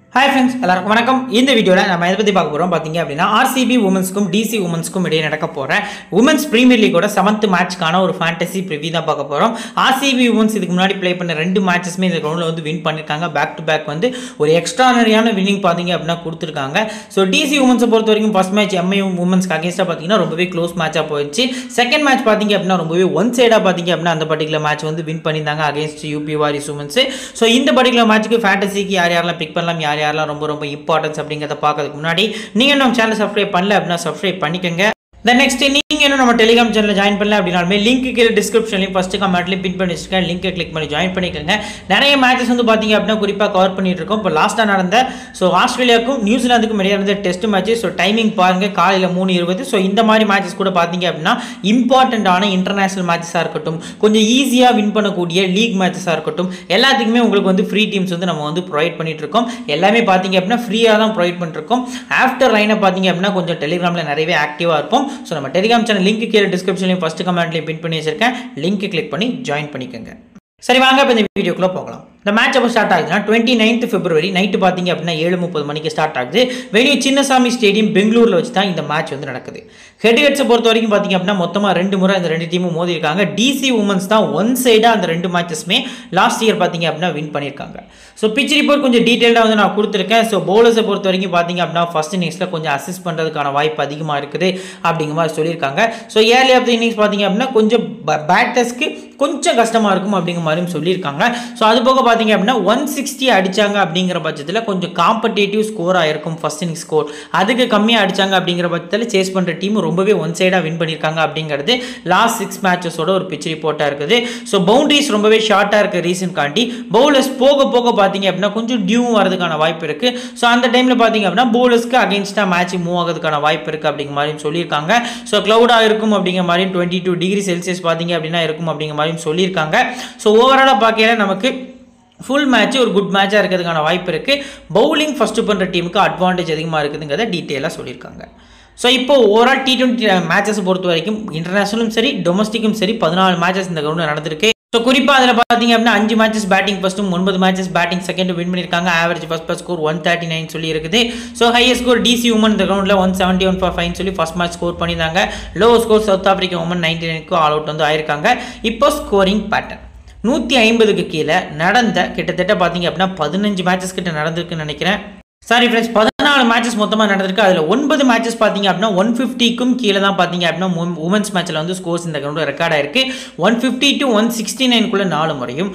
Hi friends, எல்லாருக்கும் வணக்கம். இந்த வீடியோல நம்ம எதை பத்தி பார்க்க போறோம் பாத்தீங்க அப்படினா RCB women'sக்கும் DC women'sக்கும் இடையே நடக்க போற women's premier league ஓட 7th மேட்ச்கான ஒரு ஃபேண்டசி preview தான் பார்க்க போறோம். RCB women's இதுக்கு முன்னாடி ப்ளே பண்ண ரெண்டு மேட்சஸ்மே இந்த கிரவுண்ட்ல வந்து வின் பண்ணிருக்காங்க. பேக் டு பேக் வந்து ஒரு எக்ஸ்ட்ரானரியான வின்னிங் பாத்தீங்க அப்படினா கொடுத்திருக்காங்க. சோ DC women's பொறுத்த வரைக்கும் ஃபர்ஸ்ட் மேட்ச் MU women'sக்கு அகைன்ஸ்டா பாத்தீங்கன்னா ரொம்பவே க்ளோஸ் மேட்சா போயிடுச்சு. செகண்ட் மேட்ச் பாத்தீங்க அப்படினா ரொம்பவே ஒன் சைடா பாத்தீங்க அப்படினா அந்த பர்టిక్యులர் மேட்ச் வந்து வின் பண்ணிருந்தாங்க against UP Warriors women's. So இந்த பர்టిక్యులர் மேட்ச்க்கு ஃபேண்டசிக்கு யாரெல்லாம் பிக் பண்ணலாம் யாரெல்லாம் ரொம்ப இம்பார்ட்டன்ஸ் அப்படிங்கறத பார்க்கிறதுக்கு முன்னாடி நீங்க நம்ம சேனலை சப்ஸ்கிரைப் பண்ணல அப்படினா சப்ஸ்கிரைப் பண்ணிக்கங்க. The next நீங்க இன்னும் நம்ம Telegram channel ஜாயின் பண்ணல அப்படினாலுமே லிங்க் கீழ டிஸ்கிரிப்ஷன்லயும் ஃபர்ஸ்ட் கமெண்ட்ல பின் பண்ணி வச்சிருக்கேன். லிங்கை கிளிக் பண்ணி ஜாயின் பண்ணிக்கங்க. நிறைய மேட்சஸ் வந்து பாத்தீங்க அப்படினா குறிப்பா கவர் பண்ணிட்டு இருக்கோம். இப்போ லாஸ்டா நடந்த ஆஸ்திரேலியாவுக்கும் நியூசிலாந்துக்கும் இடையே நடந்த டெஸ்ட் மேட்ச். டைமிங் பாருங்க காலையில 3:20. இந்த மாதிரி மேட்சஸ் கூட பாத்தீங்க அப்படினா இம்பார்ட்டன்ட்டான இன்டர்நேஷனல் மேட்சஸா இருக்கட்டும், கொஞ்சம் ஈஸியா வின் பண்ணக்கூடிய லீக் மேட்சஸா இருக்கட்டும், எல்லாத்துக்குமே உங்களுக்கு வந்து ஃப்ரீ டீம்ஸ் வந்து நம்ம வந்து ப்ரொவைட் பண்ணிட்டு இருக்கோம். எல்லாமே பாத்தீங்க அப்படினா ஃப்ரீயா தான் ப்ரொவைட் பண்ணிட்டு இருக்கோம். ஆஃப்டர் லைனை பாத்தீங்க அப்படினா கொஞ்சம் டெலிகிராம்ல நிறையவே ஆக்டிவா இருப்போம். So நம்ம Telegram channel லிங்க் கீழ டிஸ்கிரிப்ஷன்லயும் ஃபர்ஸ்ட் கமெண்ட்லயும் பின் பண்ணி வச்சிருக்கேன். லிங்க் கிளிக் பண்ணி ஜாயின் பண்ணிக்கங்க. சரி வாங்க இப்ப இந்த வீடியோக்குள்ள போகலாம். இந்த மேட்ச் அப்போ ஸ்டார்ட் ஆகுதுன்னா 29th February நைட்டு பார்த்தீங்க அப்படின்னா 7:30 மணிக்கு ஸ்டார்ட் ஆகுது. வெளியே சின்னசாமி ஸ்டேடியம் பெங்களூரில் வச்சு தான் இந்த மேட்ச் வந்து நடக்குது. ஹெட்ஹெட்ஸை பொறுத்த வரைக்கும் பார்த்தீங்க அப்படின்னா மொத்தமாக 2 முறை இந்த ரெண்டு டீமும் மோதி இருக்காங்க. DC women's தான் ஒன் சைடாக அந்த ரெண்டு மேட்சஸ்மே லாஸ்ட் இயர் பார்த்தீங்க அப்படின்னா வின் பண்ணியிருக்காங்க. ஸோ பிச் ரிப்போர்ட் கொஞ்சம் டீட்டெயிலாக வந்து நான் கொடுத்துருக்கேன். ஸோ பவுலர்ஸை பொறுத்த வரைக்கும் பார்த்தீங்க அப்படின்னா ஃபர்ஸ்ட் இன்னிங்ஸில் கொஞ்சம் அசிஸ்ட் பண்ணுறதுக்கான வாய்ப்பு அதிகமாக இருக்குது அப்படிங்கிற மாதிரி சொல்லியிருக்காங்க. So early of the innings பார்த்தீங்க அப்படின்னா கொஞ்சம் பேட்டர்ஸ்க்கு கொஞ்சம் கஷ்டமாக இருக்கும் அப்படிங்கிற மாதிரியும் சொல்லியிருக்காங்க. ஸோ அது போக பார்த்தீங்க அப்படின்னா 160 அடிச்சாங்க அப்படிங்கிற பட்சத்தில் கொஞ்சம் காம்படேட்டிவ் ஸ்கோராக இருக்கும் ஃபர்ஸ்ட் இன்னிங் ஸ்கோர். அதுக்கு கம்மியாக அடிச்சாங்க அப்படிங்கிற பட்சத்தில் சேஸ் பண்ணுற டீம் ரொம்பவே ஒன் சைடாக வின் பண்ணியிருக்காங்க அப்படிங்கிறது லாஸ்ட் 6 மேட்சஸோட ஒரு பிச் ரிப்போர்ட்டாக இருக்குது. ஸோ பவுண்டரிஸ் ரொம்பவே ஷார்ட்டாக இருக்க ரீசன் காண்டி பவுலர்ஸ் போக போக பார்த்தீங்க அப்படின்னா கொஞ்சம் டியூ வரதுக்கான வாய்ப்பு இருக்குது. ஸோ அந்த டைமில் பார்த்தீங்க அப்படின்னா பவுலர்ஸ்க்கு அகைன்ஸ்டாக மேட்ச் மூவ் ஆகிறதுக்கான வாய்ப்பு இருக்குது அப்படிங்கிற மாதிரியும் சொல்லியிருக்காங்க. ஸோ க்ளவுடாக இருக்கும் அப்படிங்கிற மாதிரியும் 22 டிகிரி செல்சியஸ் பார்த்தீங்க அப்படின்னா இருக்கும் அப்படிங்கிற மாதிரியும் சொல்லியிருக்காங்க. ஸோ ஓவராலாக பார்க்கல நமக்கு ஃபுல் மேட்ச் ஒரு குட் மேட்சாக இருக்கிறதுக்கான வாய்ப்பு இருக்குது. பவுலிங் ஃபர்ஸ்ட் பண்ணுற டீமுக்கு அட்வான்டேஜ் அதிகமாக இருக்குதுங்கிறத டீட்டெயிலாக சொல்லியிருக்காங்க. ஸோ இப்போ ஓவரால் T20 மேட்சஸ் பொறுத்த வரைக்கும் இன்டர்நேஷனலும் சரி டொமஸ்டிக்கும் சரி 14 மேட்சஸ் இந்த கிரவுண்டில் நடந்திருக்கு. ஸோ குறிப்பாக அதில் பார்த்தீங்க அப்படின்னா 5 மேட்சஸ் பேட்டிங் ஃபர்ஸ்ட்டும் 9 மேட்சஸ் பேட்டிங் செகண்டும் வின் பண்ணியிருக்காங்க. ஆவரேஜ் ஃபர்ஸ்ட் ஸ்கோர் 139 சொல்லி இருக்குது. So highest score DC women இந்த கிரவுண்டில் 171 for 5 சொல்லி ஃபர்ஸ்ட் மேட்ச் ஸ்கோர் பண்ணியிருந்தாங்க. Low score South Africa women 99க்கு ஆல் அவுட் வந்து ஆயிருக்காங்க. இப்போ ஸ்கோரிங் பேட்டர்ன் 150க்கு கீழே நடந்த கிட்டத்தட்ட பார்த்தீங்க அப்படின்னா 15 மேட்சஸ் கிட்ட நடந்திருக்குன்னு நினைக்கிறேன். சாரி ஃப்ரெண்ட்ஸ் 14 மேட்சஸ் மொத்தமாக நடந்திருக்கு. அதில் 9 மேட்சஸ் பார்த்தீங்க அப்படின்னா 150க்கும் கீழே தான் பார்த்தீங்க அப்படின்னா உமன்ஸ் மேட்ச்சில் வந்து ஸ்கோர்ஸ் இந்த கிரவுண்டில் ரெக்கார்ட் ஆயிருக்கு. 150 to 169 4 முறையும்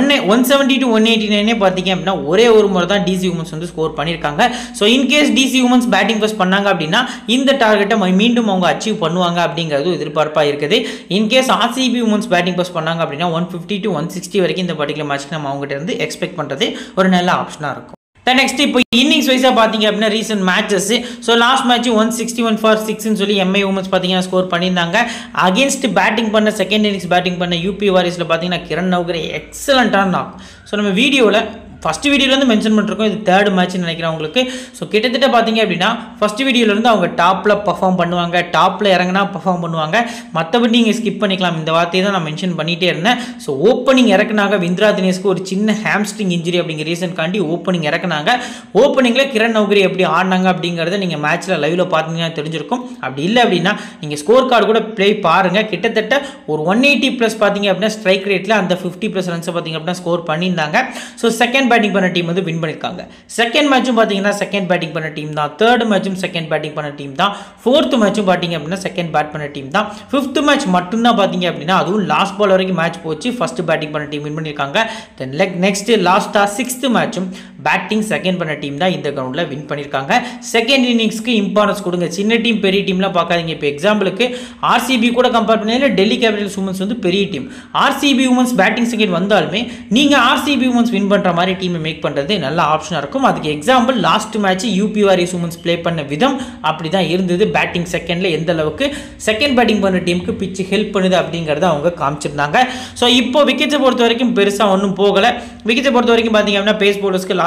170 to 189 பார்த்தீங்க அப்படின்னா ஒரே ஒரு முறை தான் DC women's வந்து ஸ்கோர் பண்ணியிருக்காங்க. So in case DC women's batting first பண்ணாங்க அப்படின்னா இந்த டார்கெட்டை மீண்டும் அவங்க அச்சீவ் பண்ணுவாங்க அப்படிங்கிறது எதிர்பார்ப்பாக இருக்குது. In case RCB women's batting first பண்ணாங்க அப்படின்னா 150 to 160 வரைக்கும் இந்த பர்டிகுலர் மேட்ச்க்கு நம்ம அவங்ககிட்ட இருந்து எக்ஸ்பெக்ட் பண்ணுறது ஒரு நல்ல ஆப்ஷனாக இருக்கும். நெக்ஸ்ட் இப்போ இன்னிங்ஸ் வைஸாக பார்த்தீங்க அப்படின்னா recent matches. So last match 161 for 6 சொல்லி MI women's பார்த்தீங்கன்னா ஸ்கோர் பண்ணியிருந்தாங்க. அகேன்ஸ்ட் பேட்டிங் பண்ண செகண்ட் இன்னிங்ஸ் பேட்டிங் பண்ண UP Warriors பார்த்தீங்கன்னா கிரண் நவ்கரே எக்ஸலண்ட்டான நாக். ஸோ நம்ம வீடியோவில் ஃபர்ஸ்ட் வீடியோலேருந்து மென்ஷன் பண்ணிருக்கோம். இது தேர்ட் மேட்ச்னு நினைக்கிறேன் உங்களுக்கு. ஸோ கிட்டத்தட்ட பார்த்தீங்க அப்படின்னா ஃபர்ஸ்ட் வீடியோலேருந்து அவங்க டாப்பில் பர்ஃபார்ம் பண்ணுவாங்க, டாப்பில் இறங்கினா பர்ஃபார்ம் பண்ணுவாங்க. மற்றபடி நீங்கள் ஸ்கிப் பண்ணிக்கலாம். இந்த வார்த்தையை தான் நான் மென்ஷன் பண்ணிகிட்டே இருந்தேன். So opening இறக்குனாங்க. விந்திரா தினேஷ்க்கு ஒரு சின்ன ஹாம்ஸ்ட்ரிங் இன்ஜுரி அப்படிங்கிற ரீசன் காண்டி ஓப்பனிங் இறக்குனாங்க. ஓப்பனிங்கில் கிரண் நவ்கரி எப்படி ஆடினாங்க அப்படிங்கிறத நீங்கள் மேட்ச்சில் லைவில் பார்த்தீங்கன்னா தெரிஞ்சிருக்கும். அப்படி இல்லை அப்படின்னா நீங்கள் ஸ்கோர் கார்டு கூட ப்ளே பாருங்கள். கிட்டத்தட்ட ஒரு 180+ பார்த்தீங்க அப்படின்னா ஸ்ட்ரைக் ரேட்டில் அந்த 50+ ரன்ஸை பார்த்தீங்க அப்படின்னா ஸ்கோர் பண்ணியிருந்தாங்க. ஸோ செகண்ட் பேட்டிங் பண்ண டீம் வந்து வின் பண்ணிருக்காங்க. செகண்ட் மேட்சும் பாத்தீங்கன்னா செகண்ட் பேட்டிங் பண்ண டீம் தான். தேர்ட் மேட்சும் செகண்ட் பேட்டிங் பண்ண டீம் தான். ஃபோர்த் மேட்சும் பாத்தீங்க அப்படின்னா செகண்ட் பேட் பண்ண டீம் தான். ஃபிஃப்த் மேட்ச் மட்டும் தான் பாத்தீங்க அப்படின்னா அதுவும் லாஸ்ட் பால் வரைக்கும் மேட்ச் போச்சு. ஃபர்ஸ்ட் பேட்டிங் பண்ண டீம் வின் பண்ணிருக்காங்க. தென் நெக்ஸ்ட் லாஸ்டா 6th மேட்சும் பேட்டிங் செகண்ட் பண்ண டீம் தான் இந்த கிரவுண்ட்ல வின் பண்ணிருக்காங்க. செகண்ட் இன்னிங்ஸ்க்கு இம்பார்ட்டன்ஸ் கொடுங்க. சின்ன டீம் பெரிய டீம்லாம் பார்க்காதீங்க. இப்போ எக்ஸாம்பிளுக்கு RCB கூட கம்பேர் பண்ணல டெல்லி கேபிட்டல்ஸ் women's வந்து பெரிய team. RCB women's batting second வந்தாலுமே நீங்க RCB women's வின் பண்ற மாதிரி டீமை மேக் பண்ணுறது நல்ல ஆப்ஷனாக இருக்கும். அதுக்கு example last match UP Warriors women's play பண்ண விதம் அப்படி தான் இருந்தது. பேட்டிங் செகண்டில் எந்த அளவுக்கு செகண்ட் பேட்டிங் பண்ண டீமுக்கு பிச்சு ஹெல்ப் பண்ணுது அப்படிங்கிறத அவங்க காமிச்சிருந்தாங்க. ஸோ இப்போ விக்கெட்ஸை பொறுத்த வரைக்கும் பெருசாக ஒன்றும் போகலை. விக்கெட்ஸை பொறுத்த வரைக்கும் பார்த்தீங்க அப்படின்னா பேஸ் பவுலர்ஸ்க்கு லாஸ்ட்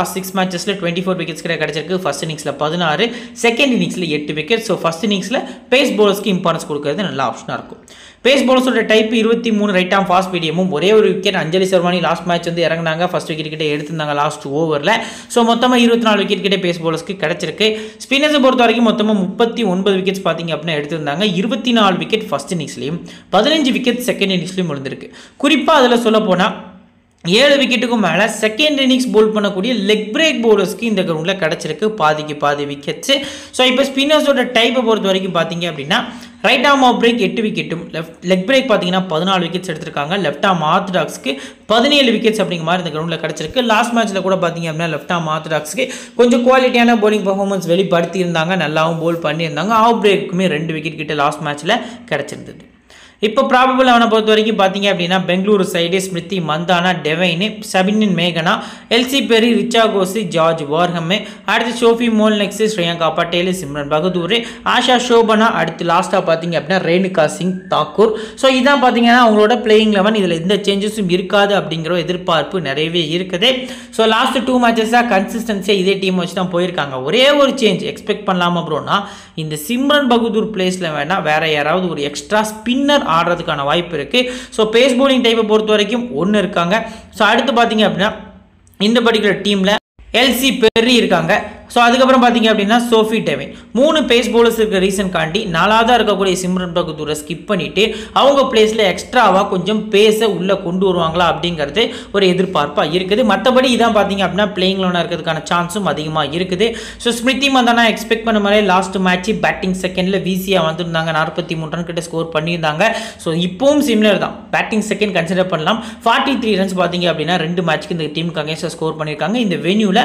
லாஸ்ட் 6 மேட்சஸில் 24 விக்கெட்ஸ் கிட்ட கிடச்சிருக்கு. ஃபர்ஸ்ட் இன்னிங்ஸில் 16, செகண்ட் இன்னிங்ஸில் 8 விக்கெட். ஸோ ஃபர்ஸ்ட் இன்னிங்ஸில் பேஸ் பவுலர்ஸ்க்கு இம்பார்ட்டன்ஸ் கொடுக்கறது நல்ல ஆப்ஷனாக இருக்கும். பேஸ் பவுலர்ஸோட டைப் 23 ரைட் ஆம் ஃபாஸ்ட் மீடியமும் ஒரே ஒரு wicket Anjali Sarvani last match வந்து இறங்கினாங்க, ஃபர்ஸ்ட் விக்கெட் கிட்ட எடுத்திருந்தாங்க லாஸ்ட் ஓவரில். ஸோ மொத்தமாக 24 விக்கெட் கிட்ட பேஸ் பவுலர்ஸ்க்கு கிடச்சிருக்கு. ஸ்பின்னர்ஸை பொறுத்த வரைக்கும் மொத்தமாக 39 விக்கெட்ஸ் பார்த்தீங்க அப்படின்னா எடுத்திருந்தாங்க. 24 விக்கெட் ஃபர்ஸ்ட் இன்னிங்ஸ்லையும் 15 விக்கெட் செகண்ட் இன்னிங்ஸ்லையும் விழுந்திருக்கு. குறிப்பாக அதில் சொல்ல போனால் 7 விக்கெட்டுக்கும் மேலே செகண்ட் இன்னிங்ஸ் போல் பண்ணக்கூடிய லெக் பிரேக் பவுலர்ஸ்க்கு இந்த கிரவுண்டில் கிடச்சிருக்கு பாதிக்கு பாதி விக்கெட்ஸு. ஸோ இப்போ ஸ்பின்னர்ஸோட டைப்பை பொறுத்த வரைக்கும் பார்த்தீங்க அப்படின்னா ரைட் ஆர்ம் ஆஃப் பிரேக் 8 விக்கெட்டும், லெக் பிரேக் பார்த்தீங்கன்னா 14 விக்கெட்ஸ் எடுத்திருக்காங்க. லெஃப்ட் ஆர்ம் ஆர்த்தடாக்ஸ்க்கு 17 விக்கெட்ஸ் அப்படிங்கிற மாதிரி இந்த கிரவுண்டில் கிடச்சிருக்கு. லாஸ்ட் மேட்ச்சில் கூட பார்த்தீங்க அப்படின்னா லெஃப்ட் ஆர்ம் ஆர்த்தடாக்ஸ்க்கு கொஞ்சம் குவாலிட்டியான பவுலிங் பர்ஃபார்மன்ஸ் வெளிப்படுத்தியிருந்தாங்க, நல்லாவும் போல் பண்ணியிருந்தாங்க. ஆஃப் பிரேக்குமே 2 விக்கெட் கிட்ட லாஸ்ட் மேட்ச்சில் கிடச்சிருந்தது. இப்போ ப்ராபபிள் அவனை பொறுத்த வரைக்கும் பார்த்தீங்க அப்படின்னா பெங்களூரு சைடு ஸ்மிருதி மந்தானா, டெவைனு, சபினின் மேகனா, Ellyse Perry, Richa Ghosh, George Wareham, அடுத்து ஷோஃபி மோல்னெக்ஸ், ஸ்ரேயங்கா பட்டேல், சிம்ரன் பகதூர், ஆஷா ஷோபனா, அடுத்து லாஸ்ட்டாக பார்த்தீங்க அப்படின்னா ரேணுகா சிங் தாக்கூர். ஸோ இதான் பார்த்தீங்கன்னா அவங்களோட பிளேயிங் 11. இதில் எந்த சேஞ்சஸும் இருக்காது அப்படிங்கிற எதிர்பார்ப்பு நிறையவே இருக்குது. ஸோ லாஸ்ட் 2 மேட்சஸாக கன்சிஸ்டன்சியாக இதே டீம் வச்சு தான் போயிருக்காங்க. ஒரே ஒரு சேஞ்ச் எக்ஸ்பெக்ட் பண்ணலாமா ப்ரோனா, இந்த சிம்ரன் பகதூர் பிளேஸில் வேணால் வேற யாராவது ஒரு எக்ஸ்ட்ரா ஸ்பின்னர் ஆடுறதுக்கான வாய்ப்பு இருக்குது. ஸோ பேஸ் பவுலிங் டைப்பை பொறுத்த வரைக்கும் ஒன்று இருக்காங்க. ஸோ அடுத்து பார்த்தீங்க அப்படின்னா இந்த பர்டிகுலர் டீமில் எல்சி பெர்ரி இருக்காங்க. ஸோ அதுக்கப்புறம் பார்த்தீங்க அப்படின்னா சோஃபி டெவின். 3 பேஸ் பவுலர்ஸ் இருக்க ரீசன் காண்டி 4ஆவதாக இருக்கக்கூடிய சிம்ரன் பகதூரை ஸ்கிப் பண்ணிவிட்டு அவங்க பிளேஸில் எக்ஸ்ட்ராவாக கொஞ்சம் பேஸை உள்ளே கொண்டு வருவாங்களா அப்படிங்கிறது ஒரு எதிர்பார்ப்பாக இருக்குது. மற்றபடி இதான் பார்த்தீங்க அப்படின்னா பிளேயிங் 11 இருக்கிறதுக்கான சான்ஸும் அதிகமாக இருக்குது. ஸோ ஸ்மிருதி மந்தானா எக்ஸ்பெக்ட் பண்ண மாதிரி லாஸ்ட் மேட்ச் பேட்டிங் செகண்டில் வீசியாக வந்திருந்தாங்க, 43 ரன் கிட்ட ஸ்கோர் பண்ணியிருந்தாங்க. ஸோ இப்போவும் சிமிலர் தான், பேட்டிங் செகண்ட் கன்சிடர் பண்ணலாம். 43 ரன்ஸ் பார்த்தீங்க அப்படின்னா 2 மேட்ச்க்கு இந்த டீமுக்கு அகேன்ஸ்டாக ஸ்கோர் பண்ணியிருக்காங்க. இந்த வென்யூவில்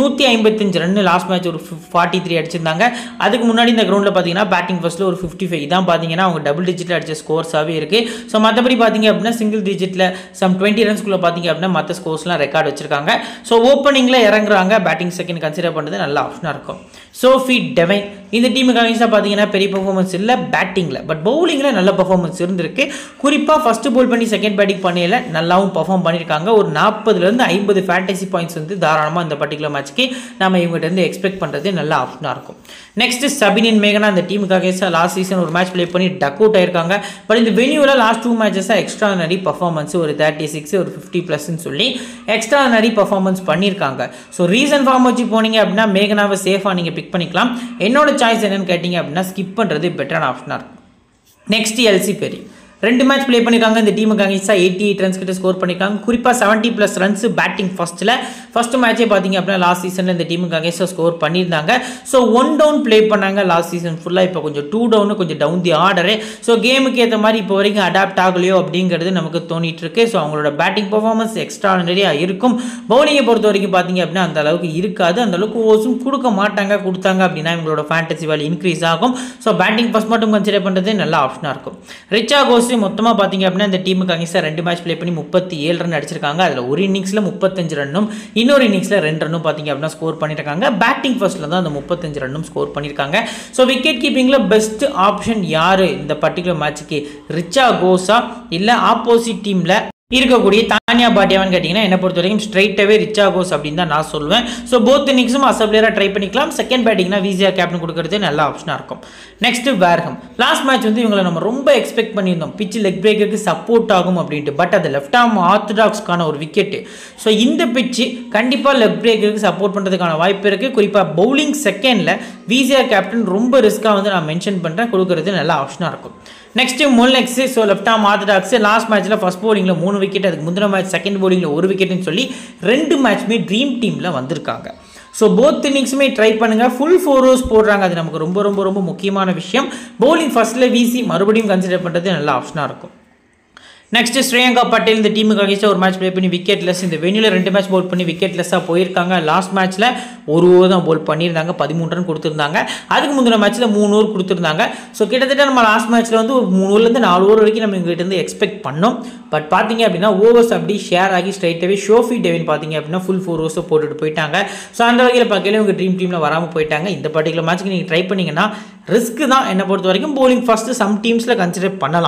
155 ரன் லாஸ்ட் மேட்ச் ஒரு 43 அடிச்சிருந்தாங்க. அதுக்கு முன்னாடி இந்த கிரவுண்டில் பார்த்தீங்கன்னா பேட்டிங் ஃபர்ஸ்ட்டில் ஒரு 55. இதான் பார்த்தீங்கன்னா அவங்க டபுள் டிஜிட்டில் அடிச்ச ஸ்கோர்ஸாகவே இருக்குது. ஸோ மற்றபடி பார்த்தீங்க அப்படின்னா சிங்கிள் டிஜிட்டில் சம் 20 ரன்ஸ்குள்ளே பார்த்தீங்க அப்படின்னா மற்ற ஸ்கோர்ஸ்லாம் ரெக்கார்ட் வச்சிருக்காங்க. ஸோ ஓப்பனிங்கில் இறங்குறாங்க, பேட்டிங் செகண்ட் கன்சிடர் பண்ணுறது நல்ல ஆப்ஷனாக இருக்கும். சோஃபி டெவைன் இந்த டீமுக்கு அகேன்ஸ்டாக பார்த்தீங்கன்னா பெரிய பர்ஃபார்மன்ஸ் இல்லை பேட்டிங்கில், பட் பவுலிங்கில் நல்ல பர்ஃபார்மன்ஸ் இருந்திருக்கு. குறிப்பாக ஃபஸ்ட்டு போல் பண்ணி செகண்ட் பேட்டிங் பண்ணையில் நல்லாவும் பர்ஃபார்ம் பண்ணியிருக்காங்க. ஒரு 40லேருந்து 50 ஃபேண்டசி பாயிண்ட்ஸ் வந்து தாராளமாக இந்த பர்டிகுலர் மேட்ச்க்கு நம்ம இவங்ககிட்ட இருந்து எக்ஸ்பெக்ட் பண்ணுறது நல்ல ஆப்ஷனாக இருக்கும். நெக்ஸ்ட் சபினின் மேகனா இந்த டீமுக்காக லாஸ்ட் சீசன் ஒரு மேட்ச் ப்ளே பண்ணி டக் அவுட் ஆயிருக்காங்க. பட் இந்த வென்யூவில் லாஸ்ட் 2 மேட்சஸாக எக்ஸ்ட்ரானரி பர்ஃபார்மன்ஸ் ஒரு 36 ஒரு 50+ சொல்லி எக்ஸ்ட்ரானரி பர்ஃபார்மன்ஸ் பண்ணியிருக்காங்க. ஸோ ரீசன் ஃபார்ம் வச்சு போனீங்க அப்படின்னா மேகனாவை சேஃபாக நீங்கள் பிக் பண்ணிக்கலாம். என்னோட சாய்ஸ் என்னன்னு கேட்டிங்க அப்படின்னா ஸ்கிப் பண்ணுறது பெட்டரான ஆப்ஷனாக இருக்கும். Next Ellyse Perry 2 match play பண்ணியிருக்காங்க. இந்த டீமுக்கு அகேன்ஸ்டாக 88 ரன்ஸ் கிட்ட ஸ்கோர் பண்ணியிருக்காங்க. குறிப்பாக 70+ ரன்ஸ் பேட்டிங் ஃபர்ஸ்ட் மேட்சே பார்த்தீங்க அப்படின்னா லாஸ்ட் சீசனில் இந்த டீமுக்கு அகேன்ஸ்டாக ஸ்கோர் பண்ணியிருந்தாங்க. ஸோ 1 டவுன் ப்ளே பண்ணாங்க லாஸ்ட் சீசன் ஃபுல்லாக. இப்போ கொஞ்சம் 2 டவுனு கொஞ்சம் டவுன் தி ஆர்டரு. ஸோ கேமுக்கு ஏற்ற மாதிரி இப்போ வரைக்கும் அடாப்ட் ஆகலையோ அப்படிங்கிறது நமக்கு தோணிட்டு இருக்கு. ஸோ அவங்களோட பேட்டிங் பர்ஃபார்மன்ஸ் எக்ஸ்ட்ரானரியாக இருக்கும். பவுலிங்கை பொறுத்த வரைக்கும் பார்த்தீங்க அப்படின்னா அந்த அளவுக்கு இருக்காது, அந்த அளவுக்கு ஓவர்ஸும் கொடுக்க மாட்டாங்க. கொடுத்தாங்க அப்படின்னா இவங்களோட ஃபேண்டசி வேல்யூ இன்க்ரீஸ் ஆகும். ஸோ பேட்டிங் ஃபர்ஸ்ட் மட்டும் கன்சிடர் பண்ணுறது நல்ல ஆப்ஷனாக இருக்கும். ரிச்சா கோசி மொத்தமாக பார்த்தீங்க அப்படின்னா இந்த டீமுக்கு அகேன்ஸ்டாக 2 மேட்ச் ப்ளே பண்ணி 37 ரன் அடிச்சிருக்காங்க. அதில் ஒரு இன்னிங்ஸில் 35 ரன்னும் இன்னொரு இன்னிங்ஸில் 2 ரன்னும் பார்த்தீங்க அப்படின்னா ஸ்கோர் பண்ணியிருக்காங்க. பேட்டிங் ஃபர்ஸ்ட்டில் தான் அந்த 35 ரன்னும் ஸ்கோர் பண்ணியிருக்காங்க. ஸோ விக்கெட் கீப்பிங்கில் பெஸ்ட் ஆப்ஷன் யார் இந்த பர்டிகுலர் மேட்சுக்கு, ரிச்சா கோஸா இல்லை ஆப்போசிட் டீமில் இருக்கக்கூடிய தானியா பாட்டியாவான்னு கேட்டிங்கன்னா என்னை பொறுத்த வரைக்கும் ஸ்ட்ரைட்டாகவே ரிச்சா கோஸ் அப்படின்னு தான் நான் சொல்லுவேன். ஸோ போத் இன்னிங்ஸும் அசப்ளேராக ட்ரை பண்ணிக்கலாம். செகண்ட் பேட்டிங்னா வீசியாக கேப்டன் கொடுக்கறது நல்ல ஆப்ஷனாக இருக்கும். நெக்ஸ்ட் வேர்ஹம். லாஸ்ட் மேட்ச் வந்து இவங்களை நம்ம ரொம்ப எக்ஸ்பெக்ட் பண்ணியிருந்தோம், பிச் லெக் பிரேக்கருக்கு சப்போர்ட் ஆகும் அப்படின்ட்டு. பட் அது லெஃப்ட் ஆர்ம் ஆர்த்தடாக்ஸ்க்கான ஒரு விக்கெட்டு. ஸோ இந்த பிச்சு கண்டிப்பாக லெக் பிரேக்கருக்கு சப்போர்ட் பண்ணுறதுக்கான வாய்ப்பு இருக்குது. குறிப்பாக பவுலிங் செகண்டில் வீசியாக கேப்டன் ரொம்ப ரிஸ்க்காக வந்து நான் மென்ஷன் பண்ணுறேன், கொடுக்கறது நல்ல ஆப்ஷனாக இருக்கும். Next Molineux. So left arm orthodox last மேட்ச்சில் ஃபர்ஸ்ட் பவுலிங்கில் 3 விக்கெட், அதுக்கு முந்தின மேட்ச் செகண்ட் பவுலிங்கில் 1 விக்கெட்னு சொல்லி 2 மேட்ச்மே ட்ரீம் டீமில் வந்திருக்காங்க. ஸோ போத் இன்னிங்ஸுமே ட்ரை பண்ணுங்கள். ஃபுல் 4 ஓவர்ஸ் போடுறாங்க, அது நமக்கு ரொம்ப ரொம்ப ரொம்ப முக்கியமான விஷயம். பவுலிங் ஃபர்ஸ்ட்டில் வீசி மறுபடியும் கன்சிடர் பண்ணுறது நல்ல ஆப்ஷனாக இருக்கும். நெக்ஸ்ட் ஸ்ரேயங்கா பட்டேல் இந்த டீமுக்கு அகேன்ஸ்டாக ஒரு மேட்ச் ப்ளே பண்ணி விக்கெட்லெஸ். இந்த வென்யூவில் 2 மேட்ச் போல் பண்ணி விக்கெட்லெஸ்ஸாக போயிருக்காங்க. லாஸ்ட் மேட்ச்சில் 1 ஓவர் தான் போல் பண்ணியிருந்தாங்க, 13 ரன் கொடுத்துருந்தாங்க. அதுக்கு முந்தின மேட்ச்சில் 3 ஓவர் கொடுத்துருந்தாங்க. ஸோ கிட்டத்தட்ட நம்ம லாஸ்ட் மேட்ச்சில் வந்து ஒரு 3 ஓவர்லேருந்து 4 ஓவர் வரைக்கும் நம்ம இவங்ககிட்ட இருந்து எக்ஸ்பெக்ட் பண்ணோம். பட் பார்த்தீங்க அப்படின்னா ஓவர்ஸ் அப்படி ஷேர் ஆகி ஸ்ட்ரைட்டாகவே ஷோஃபி டெவின் பார்த்தீங்க அப்படின்னா ஃபுல் 4 ஓவர்ஸை போட்டுட்டு போயிட்டாங்க. ஸோ அந்த வகையில் பார்க்கல உங்கள் ட்ரீம் டீமில் வராமல் போயிட்டாங்க. இந்த பர்டிகுலர் மேட்ச்சுக்கு நீங்கள் ட்ரை பண்ணிங்கன்னா ரிஸ்க் தான் என்னை பொறுத்த வரைக்கும். பவுலிங் ஃபர்ஸ்ட்டு சம் டீம்ஸில் கன்சிடர் பண்ணலாம்.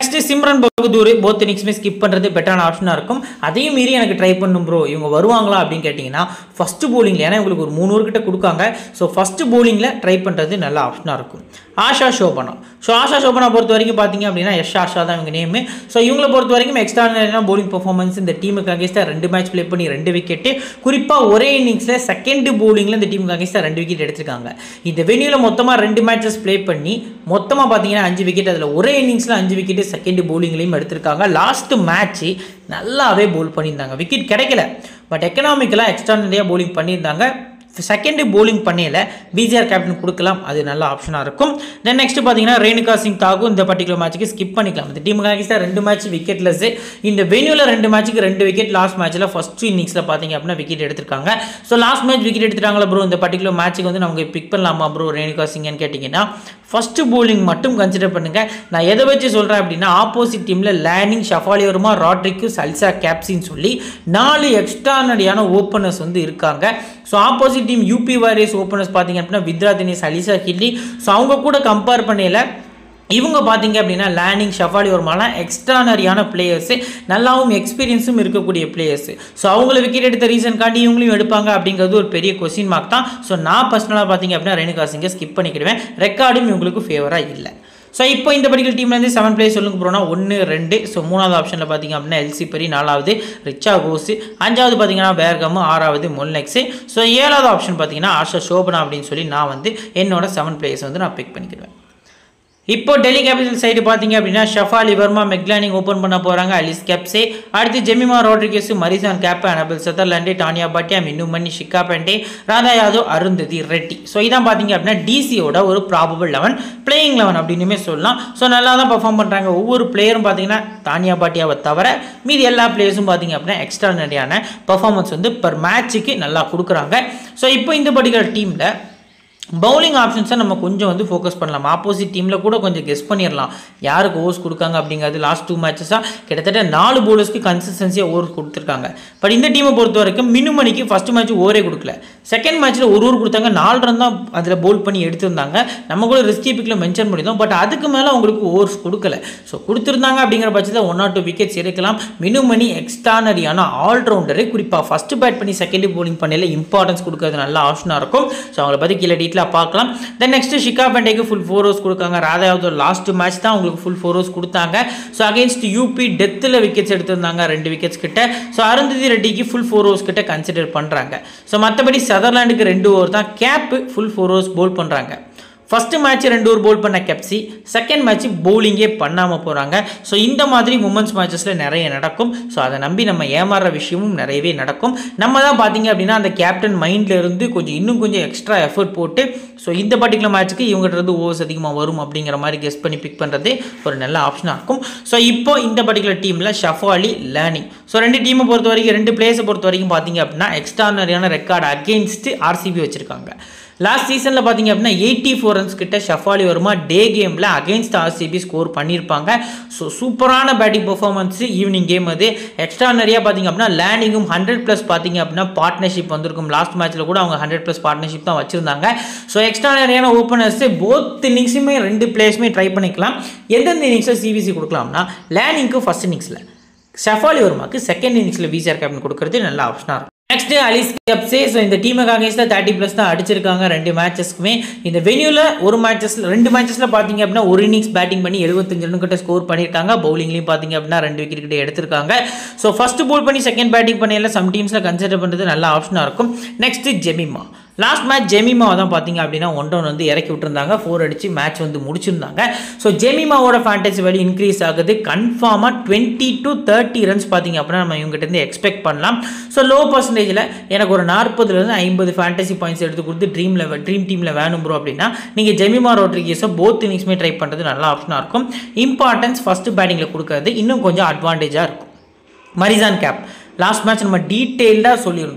நெக்ஸ்ட் சிம்ரன் பகதூர் போத் இன்னிங்ஸ்மே ஸ்கிப் பண்றது பெட்டரான ஆப்ஷனா இருக்கும். அதையும் மீறி எனக்கு ட்ரை பண்ணும் ப்ரோ, இவங்க வருவாங்களா அப்படின்னு கேட்டிங்கன்னா ஃபர்ஸ்ட் போலிங்ல, ஏன்னா இவங்களுக்கு ஒரு 3 ஓவர் கிட்ட கொடுக்காங்க. ஸோ ஃபர்ஸ்ட் போலிங்ல ட்ரை பண்றது நல்ல ஆப்ஷனா இருக்கும். ஆஷா ஷோபனா. ஸோ ஆஷா ஷோபனா பொறுத்த வரைக்கும் பார்த்தீங்க அப்படின்னா ஆஷா தான் இவங்க நேம். ஸோ இவங்களை பொறுத்த வரைக்கும் எக்ஸ்ட்ரானரியான போலிங் பெர்ஃபார்மன்ஸ். இந்த டீமுக்கு அகேன்ஸ்டாக 2 மேட்ச் ப்ளே பண்ணி 2 விக்கெட், குறிப்பாக ஒரே இன்னிங்ஸில் செகண்ட் போலிங்கில் இந்த டீமுக்கு அகேன்ஸ்டாக 2 விக்கெட் எடுத்திருக்காங்க. இந்த வெனியூவில் மொத்தமாக 2 மேட்சஸ் ப்ளே பண்ணி மொத்தமாக பார்த்தீங்கன்னா 5 விக்கெட், அதில் ஒரே இன்னிங்ஸில் 5 விக்கெட் செகண்ட் போலிங்லையும் எடுத்திருக்காங்க. லாஸ்ட் மேட்ச் நல்லாவே போல் பண்ணியிருந்தாங்க, விக்கெட் கிடைக்கல, பட் எக்கனாமிக்கலாக எக்ஸ்ட்ரானரியாக போலிங் பண்ணியிருந்தாங்க. செகண்ட் போலிங் பண்ணையில் பிஜிஆர் கேப்டன் கொடுக்கலாம், அது நல்ல ஆப்ஷனாக இருக்கும். தென் நெக்ஸ்ட் பார்த்தீங்கன்னா ரேணுகா சிங் தாக்கூர் இந்த பர்டிகுலர் மேட்ச்சுக்கு ஸ்கிப் பண்ணிக்கலாம். இந்த டீமுக்கு அகேன்ஸ்டாக 2 மேட்ச் விக்கெட்லெஸ். இந்த வெனியூவில் 2 மேட்ச்சுக்கு 2 விக்கெட். லாஸ்ட் மேட்ச்சில் ஃபர்ஸ்ட் இன்னிங்ஸில் பார்த்தீங்க அப்படின்னா விக்கெட் எடுத்திருக்காங்க. ஸோ லாஸ்ட் மேட்ச் விக்கெட் எடுத்துட்டாங்களா ப்ரோ, இந்த பர்டிகுலர் மேட்ச்சுக்கு வந்து நமக்கு பிக் பண்ணலாமா ப்ரோ ரேணுகா சிங்னு கேட்டிங்கன்னா ஃபர்ஸ்ட் போலிங் மட்டும் கன்சிடர் பண்ணுங்க. நான் எதை வச்சு சொல்கிறேன் அப்படின்னா ஆப்போசிட் டீமில் லேனிங், ஷஃபாலி வர்மா, ராட்ரிக்கு, சல்சா கேப்சின்னு சொல்லி 4 எக்ஸ்ட்ரானரியான ஓப்பனர்ஸ் வந்து இருக்காங்க. So opposite team UP Warriors openers பார்த்தீங்க அப்படின்னா வித்ரா தினேஷ், அலிசா ஹில்லி. ஸோ அவங்க கூட கம்பேர் பண்ணல இவங்க பார்த்தீங்க அப்படின்னா லேனிங், ஷஃபாலி வர்மாலாம் எக்ஸ்ட்ரானரியான பிளேயர்ஸு, நல்லாவும் எக்ஸ்பீரியன்ஸும் இருக்கக்கூடிய பிளேயர்ஸு. ஸோ அவங்கள விக்கெட் எடுத்த ரீசன் காட்டி இவங்களையும் எடுப்பாங்க அப்படிங்கிறது ஒரு பெரிய கொஸ்டின் மார்க் தான். ஸோ நான் பர்சனலாக பார்த்தீங்க அப்படின்னா ரேணுகா சிங்கை ஸ்கிப் பண்ணிக்கிடுவேன். ரெக்கார்டும் இவங்களுக்கு ஃபேவராக இல்லை. ஸோ இப்போ இந்த பர்டிகுலர் டீம்லேருந்து 7 பிளேயர் சொல்லுங்க போகிறோன்னா 1, 2. ஸோ 3வது ஆப்ஷனில் பார்த்தீங்க அப்படின்னா எல்சி பெரி, 4வது ரிச்சா கோஸ், 5வது பார்த்தீங்கன்னா பேர்கம், 6வது மொல்னெக்ஸ். ஸோ 7வது ஆப்ஷன் பார்த்தீங்கன்னா ஆஷா ஷோபனா அப்படின்னு சொல்லி நான் வந்து என்னோட 7 பிளேயர்ஸ் வந்து நான் பிக் பண்ணிக்கிடுவேன். இப்போ டெல்லி கேபிட்டல் சைடு பார்த்தீங்க அப்படின்னா ஷஃபாலி வர்மா, மெக்லானிங் ஓப்பன் பண்ண போகிறாங்க, அலிஸ் கேப்ஸே, அடுத்து Jemimah Rodrigues, Marizanne Kapp, Annabel Sutherland, Taniya Bhatia, Minnu Mani, Shikha Pandey, Radha Yadav, Arundhati Reddy. So இதான் பார்த்தீங்க அப்படின்னா டிசியோட ஒரு ப்ராபபிள் 11 பிளேயிங் 11 அப்படின்னுமே சொல்லலாம். ஸோ நல்லா தான் பர்ஃபார்ம் பண்ணுறாங்க. ஒவ்வொரு பிளேயரும் பார்த்தீங்கன்னா தானியா பாட்டியாவை தவிர மீதி எல்லா பிளேயர்ஸும் பார்த்தீங்க அப்படின்னா எக்ஸ்ட்ரானரியான பர்ஃபார்மன்ஸ் வந்து பர் மேட்சுக்கு நல்லா கொடுக்குறாங்க. ஸோ இப்போ இந்த பர்டிகுலர் டீமில் பவுலிங் ஆப்ஷன்ஸை நம்ம கொஞ்சம் வந்து ஃபோக்கஸ் பண்ணலாம். ஆப்போசிட் டீமில் கூட கொஞ்சம் கெஸ் பண்ணிடலாம் யாருக்கு ஓவர்ஸ் கொடுக்காங்க அப்படிங்கிறது. லாஸ்ட் 2 மேட்சஸாக கிட்டத்தட்ட 4 போலர்ஸ்க்கு கன்சிஸ்டன்சியாக ஓவர் கொடுத்துருக்காங்க. பட் இந்த டீமை பொறுத்த வரைக்கும் மினுமணிக்கு ஃபர்ஸ்ட் மேட்ச் ஓவரே கொடுக்கல, செகண்ட் மேட்ச்சில் 1 ஓவர் கொடுத்தாங்க, 4 ரன் தான் அதில் போல் பண்ணி எடுத்திருந்தாங்க. நம்ம கூட ரிஸ்கி பிக்கில் மென்ஷன் பண்ணியிருந்தோம், பட் அதுக்கு மேலே அவங்களுக்கு ஓவர்ஸ் கொடுக்கல. ஸோ கொடுத்துருந்தாங்க அப்படிங்கிற பட்சத்தில் 1 or 2 விக்கெட்ஸ் எடுக்கலாம். மினுமணி எக்ஸ்ட்ரானரியான ஆல்ரவுண்டரு, குறிப்பாக ஃபர்ஸ்ட் பேட் பண்ணி செகண்ட் போலிங் பண்ணல இம்பார்ட்டன்ஸ் கொடுக்கறது நல்ல ஆப்ஷனாக இருக்கும். ஸோ அவங்கள பற்றி கீழே டீட்டெயிலாக பார்க்கலாம். தென் நெக்ஸ்ட் ஷிகா பெண்டேக்கு ஃபுல் 4 ஓவர்ஸ் கொடுக்காங்க. ராதா யாதவ் லாஸ்ட் மேட்ச் தான் உங்களுக்கு ஃபுல் 4 ஓவர்ஸ் கொடுத்தாங்க. ஸோ அகேன்ஸ்ட் யூபி டெத்தில் விக்கெட்ஸ் எடுத்திருந்தாங்க 2 விக்கெட்ஸ் கிட்ட. ஸோ அருந்ததி ரெட்டிக்கு ஃபுல் 4 ஓவர்ஸ் கிட்ட கன்சிடர் பண்ணுறாங்க. ஸோ மற்றபடி சதர்லாண்டுக்கு 2 ஓவர் தான், கேப் ஃபுல் 4 ஓவர்ஸ் போல் பண்ணுறாங்க. ஃபர்ஸ்ட் மேட்ச் 2 ஓவர் போல் பண்ண கெப்சி, செகண்ட் மேட்ச் போலிங்கே பண்ணாமல் போகிறாங்க. ஸோ இந்த மாதிரி உமன்ஸ் மேட்சஸில் நிறைய நடக்கும். ஸோ அதை நம்பி நம்ம ஏமாறுற விஷயமும் நிறையவே நடக்கும். நம்ம தான் பார்த்தீங்க அப்படின்னா அந்த கேப்டன் மைண்டில் இருந்து இன்னும் கொஞ்சம் எக்ஸ்ட்ரா எஃபர்ட் போட்டு ஸோ இந்த பர்டிகுலர் மேட்ச்சுக்கு இவங்ககிட்ட ஓவர்ஸ் அதிகமாக வரும் அப்படிங்கிற மாதிரி கெஸ் பண்ணி பிக் பண்ணுறது ஒரு நல்ல ஆப்ஷனாக இருக்கும். ஸோ இப்போ இந்த பர்டிகுலர் டீமில் ஷஃபாலி, லேனிங், ஸோ 2 டீமை பொறுத்த வரைக்கும் 2 பிளேயர்ஸை பொறுத்த வரைக்கும் பார்த்தீங்க அப்படின்னா எக்ஸ்ட்ரானரியான ரெக்கார்டு அகெயின்ஸ்ட் ஆர்சிபி வச்சுருக்காங்க. லாஸ்ட் சீசனில் பார்த்தீங்க அப்படின்னா 84 ரன்ஸ் கிட்ட ஷஃபாலி வர்மா டே கேமில் அகெயின்ஸ்ட் ஆர்சிபி ஸ்கோர் பண்ணியிருப்பாங்க. ஸோ சூப்பரான பேட்டிங் பெர்ஃபார்மன்ஸ் ஈவினிங் கேம். அது எக்ஸ்ட்ரானரியாக பார்த்தீங்க அப்படின்னா லேண்டிங்கும் 100+ பார்த்தீங்க அப்படின்னா பார்ட்னர்ஷிப் வந்திருக்கும். லாஸ்ட் மேட்ச்சில் கூட அவங்க 100+ பார்ட்னர்ஷிப் தான் வச்சுருந்தாங்க. ஸோ எக்ஸ்ட்ரானரியான ஓப்பனர்ஸ் போத் இன்னிங்ஸுமே 2 பிளேயர்ஸுமே ட்ரை பண்ணிக்கலாம். எந்தெந்த இன்னிங்ஸில் சிவிசி கொடுக்கலாம்னா லேனிங்க்கு ஃபர்ஸ்ட் இன்னிங்ஸில், ஷஃபாலி வர்மாக்கு செகண்ட் இன்னிங்ஸில் பிசிஆர் கேப்டன் கொடுக்கறது நல்ல ஆப்ஷனாக இருக்கும். நெக்ஸ்ட் அலிஸ் கேப்ஸே. ஸோ இந்த டீமுக்கு அகேன்ஸ்டாக 30+ தான் அடிச்சிருக்காங்க 2 மேட்சஸ்க்குமே. இந்த வெனியூவில் 2 மேட்சஸில் பார்த்தீங்க அப்படின்னா ஒரு இன்னிங்ஸ் பேட்டிங் பண்ணி 75 ரன் கிட்ட ஸ்கோர் பண்ணியிருக்காங்க. பவுலிங்லேயும் பார்த்தீங்க அப்படின்னா 2 விக்கெட் கிட்ட எடுத்திருக்காங்க. ஸோ ஃபர்ஸ்ட் போல் பண்ணி செகண்ட் பேட்டிங் பண்ணல சம் டீம்ஸில் கன்சிடர் பண்ணுறது நல்ல ஆப்ஷனாக இருக்கும். நெக்ஸ்ட் ஜெமிமா. லாஸ்ட் மேட்ச் ஜெமிமாவை தான் பார்த்தீங்க அப்படின்னா 1 ரன் வந்து இறக்கி விட்டுருந்தாங்க, 4 அடிச்சு மேட்ச் வந்து முடிச்சிருந்தாங்க. ஸோ ஜெமிமாவோட ஃபேண்டசி வேல்யூ இன்க்ரீஸ் ஆகுது. கன்ஃபார்மாக 20 to 30 ரன்ஸ் பார்த்தீங்க அப்படின்னா நம்ம இவங்ககிட்ட இருந்து எக்ஸ்பெக்ட் பண்ணலாம். ஸோ லோ பர்சன்டேஜில் எனக்கு ஒரு 40 50 ஃபேண்டசி பாயிண்ட்ஸ் எடுத்து கொடுத்து ட்ரீம் டீமில் வேணும் ப்ரோ அப்படின்னா நீங்கள் ஜெமிமா ரோட்ரிகஸை போத் இன்னிங்ஸுமே ட்ரை பண்ணுறது நல்ல ஆப்ஷனாக இருக்கும். இம்பார்ட்டன்ஸ் ஃபர்ஸ்ட் பேட்டிங்கில் கொடுக்கறது இன்னும் கொஞ்சம் அட்வான்டேஜாக இருக்கும். மரிசான் கேப் லாஸ்ட் மேட்ச் நம்ம டீட்டெயில்டாக சொல்லியிருந்தோம்.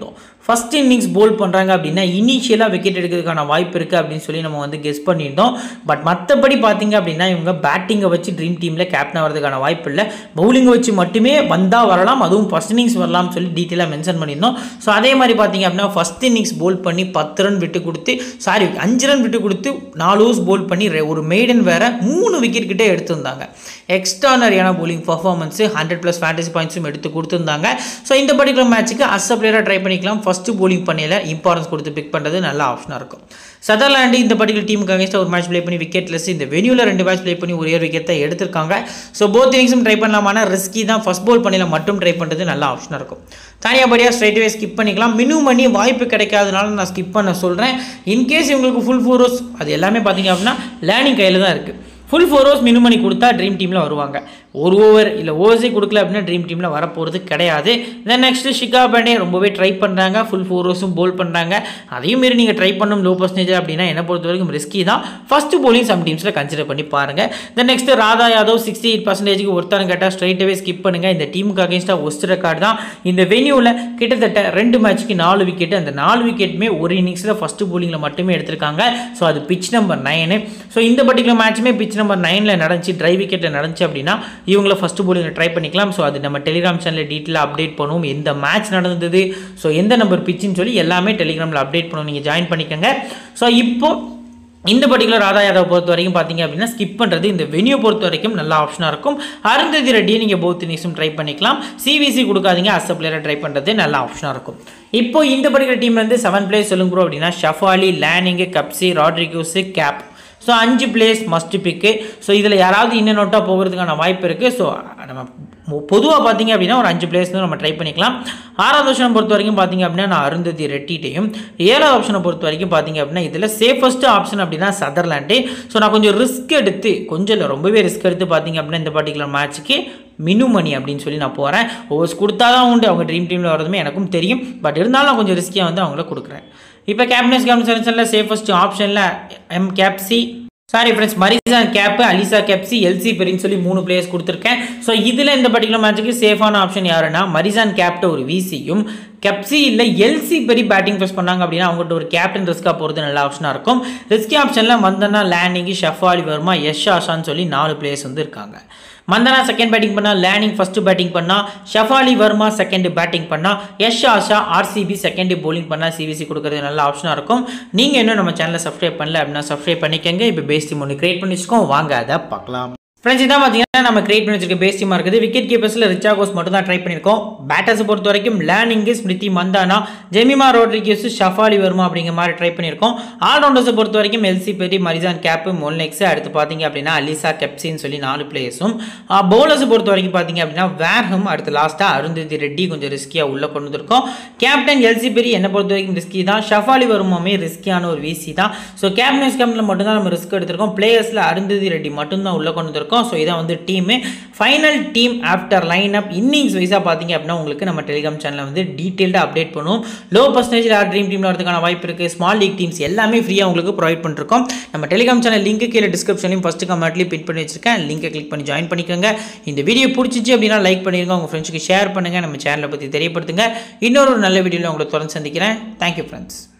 ஃபர்ஸ்ட் இன்னிங்ஸ் போல் பண்ணுறாங்க அப்படின்னா இனிஷியலாக விக்கெட் எடுக்கிறதுக்கான வாய்ப்பு இருக்குது அப்படின்னு சொல்லி நம்ம வந்து கெஸ் பண்ணியிருந்தோம். பட் மற்றபடி பார்த்தீங்க அப்படின்னா இவங்க பேட்டிங்கை வச்சு ட்ரீம் டீமில் கேப்டன் ஆகிறதுக்கான வாய்ப்பு இல்லை, பவுலிங்கை வச்சு மட்டுமே வந்தால் வரலாம், அதுவும் ஃபர்ஸ்ட் இன்னிங்ஸ் வரலாம்னு சொல்லி டீட்டெயிலாக மென்ஷன் பண்ணியிருந்தோம். ஸோ அதே மாதிரி பார்த்தீங்க அப்படின்னா ஃபர்ஸ்ட் இன்னிங்ஸ் போல் பண்ணி 10 ரன் விட்டு கொடுத்து 5 ரன் விட்டு கொடுத்து 4 ஓவர்ஸ் போல் பண்ணி ஒரு மெய்டன் வேற 3 விக்கெட் கிட்டே எடுத்திருந்தாங்க. எக்ஸ்ட்ரானரியான போலிங் பர்ஃபார்மன்ஸ் 100+ ஃபேண்டசி பாயிண்ட்ஸும் எடுத்து கொடுத்துருந்தாங்க. ஸோ இந்த பர்டிகுலர் மேட்ச்சுக்கு அஸ் அ பிளேயராக ட்ரை பண்ணிக்கலாம். ஃபர்ஸ்ட் போலிங் பண்ணையில் இம்பார்ட்டன்ஸ் கொடுத்து பிக் பண்ணுறது நல்ல ஆப்ஷனாக இருக்கும். சதர்லாண்டு இந்த பர்டிகுலர் டீமுக்கு அகேன்ஸ்டாக ஒரு மேட்ச் ப்ளே பண்ணி விக்கெட்லெஸ், இந்த வெனியூவில் 2 மேட்ச் ப்ளே பண்ணி ஒரே ஒரு விக்கெட் தான் எடுத்திருக்காங்க. ஸோ போத் இன்னிங்ஸும் ட்ரை பண்ணலாமான ரிஸ்கி தான், ஃபர்ஸ்ட் போல் பண்ணையில் மட்டும் ட்ரை பண்ணுறது நல்ல ஆப்ஷனாக இருக்கும். தனியாபடியாக ஸ்ட்ரைட்வே ஸ்கிப் பண்ணிக்கலாம். மினிமம் பண்ணி வாய்ப்பு கிடைக்காதனால நான் ஸ்கிப் பண்ண சொல்கிறேன். இன்கேஸ் இவங்களுக்கு ஃபுல் 4 ஓவர்ஸ் அது எல்லாமே பார்த்தீங்க அப்படின்னா லேர்னிங் கையில் தான் இருக்குது. ஃபுல் 4 ஓவர்ஸ் மினிமம் பண்ணி கொடுத்தா ட்ரீம் டீமில் வருவாங்க. ஒரு ஓவர் இல்லை ஓவர்ஸே கொடுக்கல அப்படின்னா ட்ரீம் டீமில் வரப்போகிறது கிடையாது. தென் நெக்ஸ்ட் ஷிகா பேண்டே ரொம்பவே ட்ரை பண்ணுறாங்க, ஃபுல் 4 ஓவர்ஸும் போல் பண்ணுறாங்க. அதையும் மீறி நீங்கள் ட்ரை பண்ணணும் லோ பர்சன்டேஜ் அப்படின்னா என்ன பொறுத்த வரைக்கும் ரிஸ்கி தான். ஃபர்ஸ்ட் போலிங் சம் டீம்ஸில் கன்சிடர் பண்ணி பாருங்கள். தென் நெக்ஸ்ட் ராதா யாதவ் 68% ஒருத்தரம் கேட்டால் ஸ்ட்ரைட்டாகவே ஸ்கிப் பண்ணுங்கள். இந்த டீமுக்கு அகேன்ஸ்டாக ஒஸ்ட் ரெக்கார்டு தான். இந்த வெனியூவில் கிட்டத்தட்ட 2 மேட்ச்சுக்கு 4 விக்கெட், அந்த 4 விக்கெட்டுமே ஒரு இன்னிங்ஸில் ஃபர்ஸ்ட் போலிங்கில் மட்டுமே எடுத்திருக்காங்க. ஸோ அது பிச் நம்பர் 9. ஸோ இந்த பர்டிகுலர் மேட்சுமே பிச் நம்பர் 9ல் நடந்துச்சு, ட்ரை விக்கெட்டில் நடந்துச்சு அப்படின்னா இவங்களை ஃபர்ஸ்ட் போலிங் ட்ரை பண்ணிக்கலாம். ஸோ அது நம்ம டெலிகிராம் சேனலில் டீட்டெயிலாக அப்டேட் பண்ணுவோம். எந்த மேட்ச் நடந்தது, ஸோ எந்த நம்பர் பிச்சுன்னு சொல்லி எல்லாமே டெலிகிராமில் அப்டேட் பண்ணுவோம், நீங்கள் ஜாயின் பண்ணிக்கோங்க. ஸோ இப்போ இந்த பர்டிகுலர் ராதா யாதவ் பொறுத்த வரைக்கும் பார்த்தீங்க அப்படின்னா ஸ்கிப் பண்ணுறது இந்த வெனியூ பொறுத்த வரைக்கும் நல்ல ஆப்ஷனாக இருக்கும். அருந்ததி ரெட்டியை நீங்கள் போத் இன்னிங்ஸும் ட்ரை பண்ணிக்கலாம். சிவிசி கொடுக்காதீங்க, அஸ் அ பிளேயரை ட்ரை பண்ணுறது நல்ல ஆப்ஷனாக இருக்கும். இப்போ இந்த பர்டிகுலர் டீம் வந்து 7 பிளேயர்ஸ் சொல்லுங்க ப்ரோ அப்படின்னா Shafali, Lanning, Capsey, Rodrigues, Kapp. So 5 players must பிக்கு. ஸோ இதில் யாராவது இன்னும் நோட்டாக போகிறதுக்கான வாய்ப்பு இருக்குது. ஸோ நம்ம பொதுவாக பார்த்தீங்க அப்படின்னா ஒரு 5 பிளேயர்ஸ் நம்ம ட்ரை பண்ணிக்கலாம். 6வது ஆப்ஷனை பொறுத்த வரைக்கும் பார்த்தீங்க அப்படின்னா நான் அருந்ததி ரெட்டிட்டையும், 7வது ஆப்ஷனை பொறுத்த வரைக்கும் பார்த்தீங்க அப்படின்னா இதில் சேஃபஸ்ட் ஆப்ஷன் அப்படின்னா சதர்லாண்டு. ஸோ நான் கொஞ்சம் ரிஸ்க் எடுத்து, கொஞ்சம் இல்லை ரொம்பவே ரிஸ்க் எடுத்து பார்த்தீங்க அப்படின்னா இந்த பர்டிகுலர் மேட்ச்சுக்கு மினு மணி அப்படின்னு சொல்லி நான் போகிறேன். ஓவர்ஸ் கொடுத்தா தான் உண்டு அவங்க ட்ரீம் டீமில் வரதுமே எனக்கும் தெரியும். பட் இருந்தாலும் நான் கொஞ்சம் ரிஸ்கியாக வந்து அவங்கள கொடுக்குறேன். இப்போ கேப்டன்ஸ் செலெக்ஷனில் சேஃபஸ்ட் ஆப்ஷனில் Capsey Marizanne Kapp, Alyssa Capsey, Ellyse பெரின்னு சொல்லி 3 பிளேயர்ஸ் கொடுத்துருக்கேன். ஸோ இதில் இந்த பர்டிகுலர் மேட்சுக்கு சேஃபான ஆப்ஷன் யாருன்னா மரிசான் கேப்ட ஒரு விசியும், கெப்சி இல்லை எல்சி பெரி பேட்டிங் ஃபர்ஸ்ட் பண்ணாங்க அப்படின்னா அவங்கள்ட்ட ஒரு கேப்டன் ரிஸ்காக போகிறது நல்ல ஆப்ஷனாக இருக்கும். ரிஸ்கி ஆப்ஷனில் மந்தனா, லேனிங், ஷஃபாலி வர்மா, யஷ் ஆஷான்னு சொல்லி 4 பிளேயர்ஸ் வந்து இருக்காங்க. மந்தனா செகண்ட் பேட்டிங் பண்ணால், லேனிங் ஃபர்ஸ்ட் பேட்டிங் பண்ணால், ஷஃபாலி வர்மா செகண்ட் பேட்டிங் பண்ணால், யஷ் ஆஷா ஆர்சிபி செகண்ட் போலிங் பண்ணால் சிவிசி கொடுக்குறது நல்ல ஆப்ஷனாக இருக்கும். நீங்கள் இன்னும் நம்ம சேனலை சப்ஸ்கிரைப் பண்ணல அப்படின்னா சப்ஸ்கிரைப் பண்ணிக்கங்க. இப்போ பேஸ் டீம் ஒன்று கிரியேட் பண்ணி வச்சுக்கோம், வாங்க அதை பார்க்கலாம். ஃப்ரெண்ட்ஸ் இதான் பார்த்தீங்கன்னா நம்ம கிரியேட் பண்ணி வச்சிருக்க பேஸ் டீமாக இருக்குது. விக்கெட் கீப்பர்ஸில் ரிச்சாகோஸ் மட்டும் தான் ட்ரை பண்ணியிருக்கோம். பேட்டர்ஸை பொறுத்த வரைக்கும் லேனிங்கு, ஸ்மிருதி மந்தானா, ஜெமிமா ரோட்ரிகஸ், ஷஃபாலி வர்மா அப்படிங்கிற மாதிரி ட்ரை பண்ணியிருக்கோம். ஆல்ரவுண்டர்ஸை பொறுத்த வரைக்கும் Ellyse Perry, Marizanne Kapp, Molineux, அடுத்து பார்த்தீங்க அப்படின்னா அலிசா கெப்சின்னு சொல்லி 4 பிளேயர்ஸும். பவுலர்ஸை பொறுத்த வரைக்கும் பார்த்தீங்க அப்படின்னா வேர்ஹம், அடுத்து லாஸ்ட்டாக அருந்ததி ரெட்டி கொஞ்சம் ரிஸ்கியாக உள்ளே கொண்டு வந்திருக்கோம். கேப்டன் எல்சி பெரி என்னை பொறுத்த வரைக்கும் ரிஸ்கி தான். ஷஃபாலி வர்மாமே ரிஸ்கியான ஒரு விசி தான். ஸோ கேப்டனில் மட்டும்தான் நம்ம ரிஸ்க் எடுத்திருக்கோம். பிளேயர்ஸில் அருந்ததி ரெட்டி மட்டும்தான் உள்ளே கொண்டு வந்திருக்கோம். ஸோ இதான் வந்து டீமு. Final team after line up innings வைஸாக பார்த்தீங்க அப்படின்னா உங்களுக்கு நம்ம டெலிகிராம் சேனலில் வந்து டீட்டெயில்டாக அப்டேட் பண்ணுவோம். லோ பர்சன்டேஜ் யார் ட்ரீம் டீமில் வரதுக்கான வாய்ப்பு இருக்குது, ஸ்மால் லீக் டீம்ஸ் எல்லாமே ஃப்ரீயாக உங்களுக்கு ப்ரொவைட் பண்ணிருக்கோம். நம்ம டெலிகிராம் சேனல் லிங்க் கீழே டிஸ்கிரிப்ஷன்லையும் ஃபஸ்ட்டு கமெண்ட்லையும் பின் பண்ணி வச்சிருக்கேன். லிங்கை கிளிக் பண்ணி ஜாயின் பண்ணிக்கோங்க. இந்த வீடியோ பிடிச்சிச்சு அப்படின்னா லைக் பண்ணிருங்க, உங்கள் ஃப்ரெண்ட்ஸுக்கு ஷேர் பண்ணுங்கள், நம்ம சேனலை பற்றி தெரியப்படுத்துங்க. இன்னொரு நல்ல வீடியோவில் உங்களை தொடர்ந்து சந்திக்கிறேன். Thank you friends.